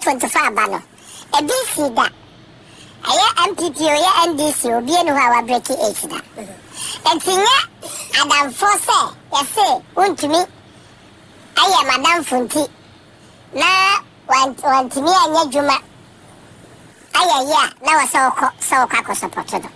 2024 abano e bi si da aye MPP o ya NDC obi enu ha wa break age da entinya adam force yese untumi aye madam funti na wantimi anya djuma aye ya na wasa ko support do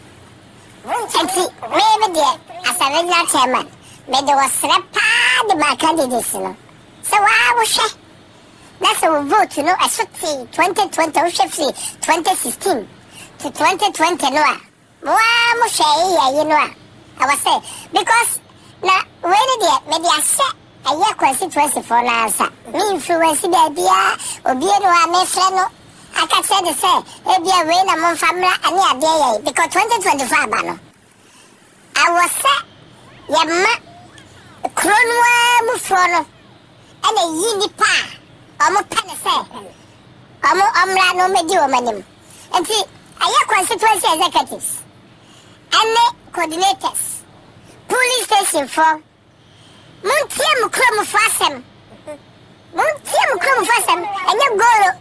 enti me de as a regular chairman me de was repa de my candidates no so wa she that's a vote no I should say 2020 we should say 2016 to 2020 no wa mo she ya no I was say because na when de me de ase aye constituency for na answer me influence be bia obi no a me fre no aka say the say e bia we na mo famra ani ade ya because 2024 ba no I was say yamma kronwa mu fro no ana yi ni pa omo pane say omo amra no me di o manim enti aye constituency executives and coordinators police station for Montiam Crum Fassem. Montiam Crum Fassem, and you go.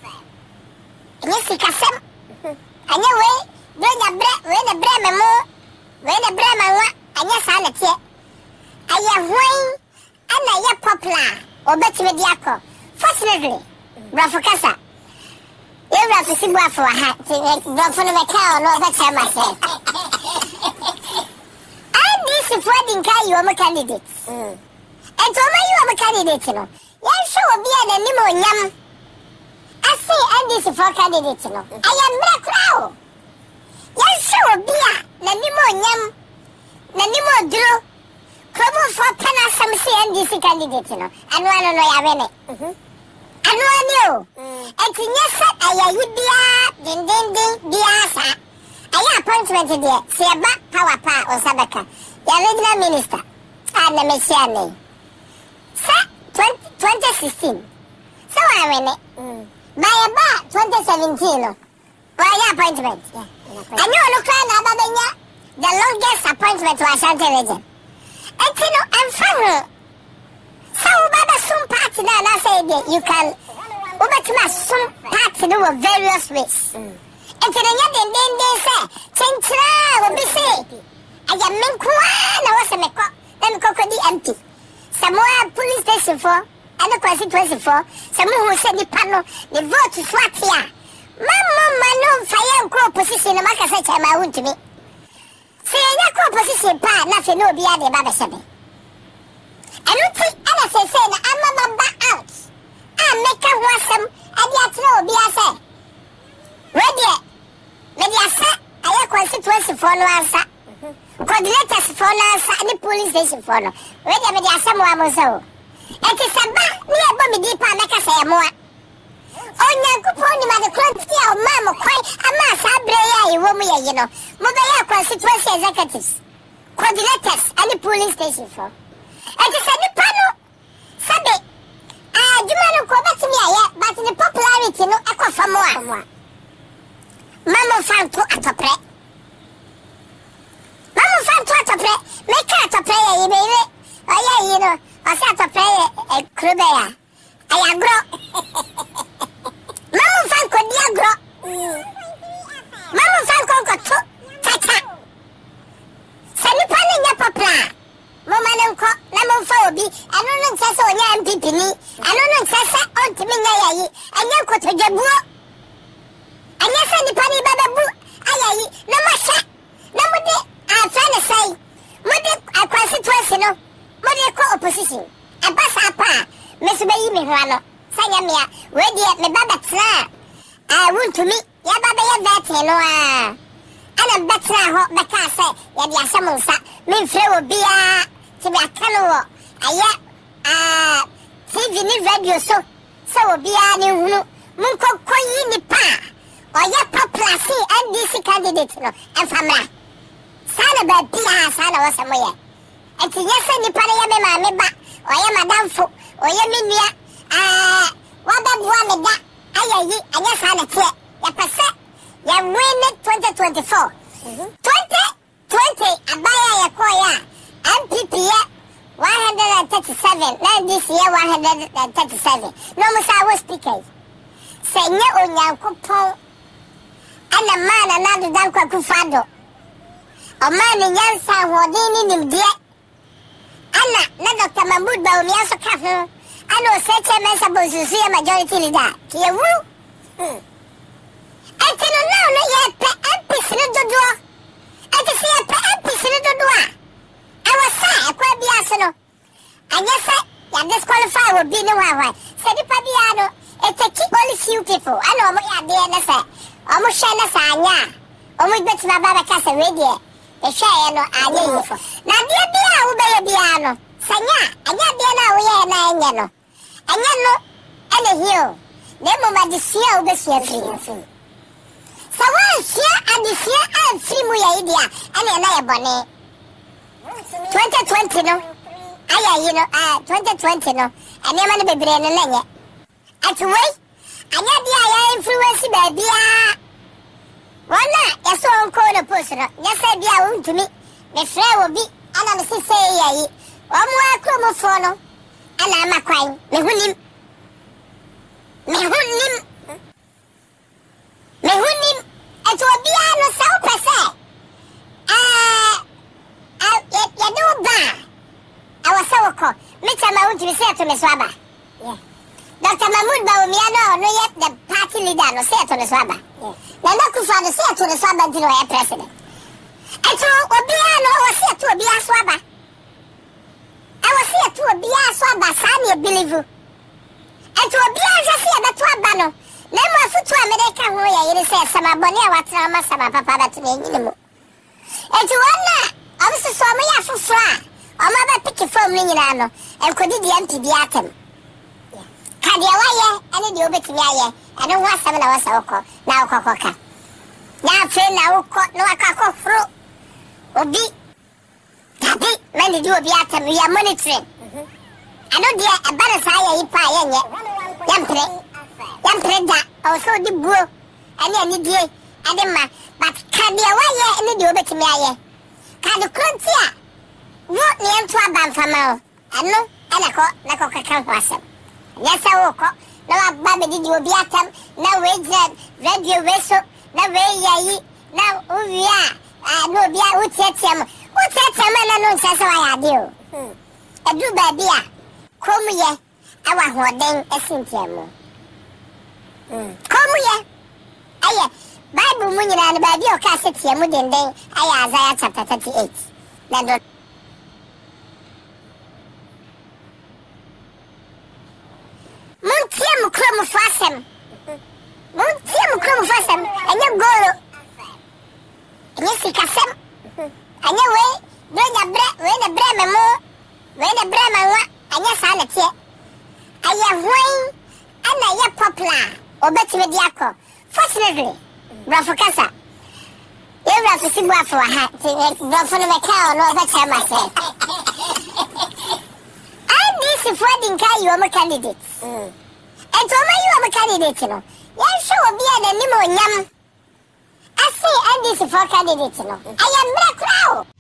And you see Cassam. And you way, when a Bremen more, when a Bremen, and your sanity. I have wine, and I am popular, or better with Yako. Fortunately, Brafocasa. You have to see what for a hat, Brafon of a cow, no, that's how myself. This is wedding car, you are my candidates. And so you are my candidate, you know. You show be an animal yam. I say, and this is for candidates, you know. I am black crow. You show be an animal yam. Nanimo drew. Trouble for Pana some say and this candidate, you know. And one on my arena. And one you. And yes, I would be a ding, biasa. I appointment there. Say a back power pa or Sabaka. The original minister and the messiah sir 2016 so I win by about 2017 why appointment and you look at the longest appointment to Ashanti region and you know I'm from so baba some party now and I say you can over some party do various ways and then they say chentra will be say I am Menkwana was a meko, then Cocody empty. Samoa police station for, and the constituency for, someone who said the panel, the vote to swat here. Mamma, no fire and co position, the market such a my own to me. Say, I co position, pa, nothing no beyond the Baba Sabi. I don't think anything saying, I'm a back out. I make a wassom, and yet no be a say. Ready, maybe I said, I have constituency for no answer. Coordinators for us and the police station for no. Where they are somewhere more so. It is a back near Bobby Deep and like I say more. Oh, Yankuponi, the quantity of Mamma quite a mass, I bring you know. Mobile constituency executives, coordinators and the police station for. It is a new panel. Sabe, you man go back to me, but in the popularity, no, I go for more. Mamma found to at a pre. Mamma found to play. Make her to play, baby. Oh, yeah, you know, I said to play a crubea. I agro. Mamma found could be agro. Mamma found could go tata. Send me panning your papa. Mamma and cock, Lemon Phobi, and no says on your MPP. I don't know, says on to me, and you could to Jabu. And yes, and the panny babu. Aye, no more. Nobody. I'm trying to say, Mother, I constituency, no, Mother opposition. A bus apa, Miss Baby Rano, Sayamia, ready at me Baba Tra. I want to meet your Baba that, and I'm better, hot Bacassa, Yadia Samosa, Min Flow Bia, to be a canoe. TV radio so be a new Munko Koyini Pa, or your popular NDC candidate, no, and family. Sana ba pia sana wa samoya enti yesa ni pare ya me ma me ba o ya madamfo o ya menua wa ba bua me da ayayi anya sana tie ya pese ya win 2024 2020 abaya ya koya MPP ya 137 now this year 137 no musa was speaker Senya Onyankopon ana mana na do dan kwaku fado o man nyansa hodin ni nimde ana na Dr. Mahmood Bawumia so ka ho ana o seche mensa bosusu ya majority leader ke wu etino no ye pe MPs ni dodo etisi ye pe MPs ni dodo a awasa akwa bia so no anya se ya disqualify wo bi ni wa se di pa bia no it take only few people ana mo ya de na se omo hwe na sa anya omo gbeti na baba ka se we de e hwe no anya yifo na de bia wo be bia no sanya anya de na wo ye na anya no anya no ele hiyo ne mo ma de sia wo be sia free so wa sia adisia a free mu ya idia ana na ye bone 2020 no aya yi no 2020 no anya ma no bebre no na nye atwei anya dia ya influence babia wana yaso onko na post no nyasa bia wontumi me frɛ wo bi ana me sese yayi omo akromo fo no ana amakwan me hunim eto bia no sa wo pese ya do ba awasa woko me chama wontumi se to me so aba Dr. Mahmood Bawumia no yet the party leader no say to the swaba. Na na kufa no say to the swaba ntino ya president. Eto obia no o say to obia swaba. I was say to obia swaba sa na believe. Eto obia just say beto aba no. Na mo afutu America ho ya yire say sama boni a watra ma sama papa ba to nyini mu. Eto wana obso so mo ya fufra. O ma ba pick from ni nyina no. Enkodi di MP bi atem. Kadia waye ene de obetimi aye ene ho asem na wasa okọ na okokoka na fe na okọ no akakọ fro obi tabi mani di obi atam ya monitoring ano dia ebara sa aye ipa aye nye yampre da also di buo ene ani die ade ma but kadia waye ene de obetimi aye kadu krontia wo ne ento abanfama o ano ana ko na ko kaka ho asem Yasa woko na baba didi obi atam na we radio weso na we yayi na uwia no obi a utetiam na no nsa so ya de o edu ba bia komu ye awa hoden esintiam komu ye aye bible mu nyina na ba bia o ka setiam denden aye Isaiah chapter 38 na do Muntiam kromo fasem anya goro anya sikasem anya we na bre memo we na bre manwa anya sa na tie aya hwan ana ya popular obetime di akọ fortunately brafokasa Eva for Sibu for a hat, for the cow, no, that's how I say. I'm this wedding car, you are my candidate. And so you are a candidate, you know. Yes, sure, be an animal yam. I say, I'm this for candidate, you know. I am black crowd.